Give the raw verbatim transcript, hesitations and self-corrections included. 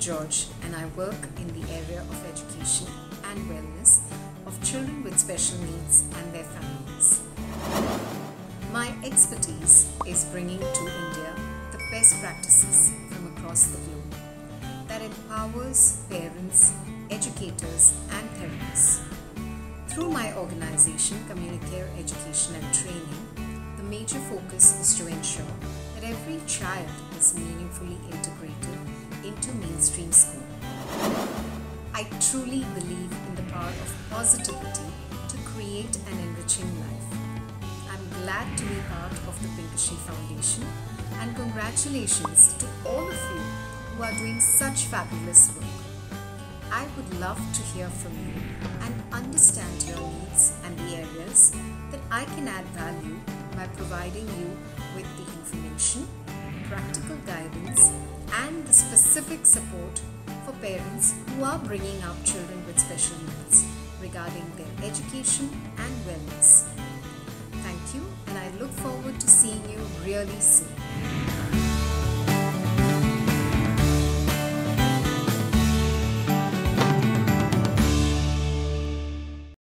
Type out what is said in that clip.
George and I work in the area of education and wellness of children with special needs and their families. My expertise is bringing to India the best practices from across the globe that empowers parents, educators and therapists. Through my organization, Communicare Education and Training, the major focus is to ensure that every child is meaningfully integrated into mainstream school. I truly believe in the power of positivity to create an enriching life. I'm glad to be part of the PINKISHE Foundation, and congratulations to all of you who are doing such fabulous work. I would love to hear from you and understand your needs and the areas that I can add value by providing you with the information, practical guidance, and the specific support for parents who are bringing up children with special needs regarding their education and wellness. Thank you, and I look forward to seeing you really soon.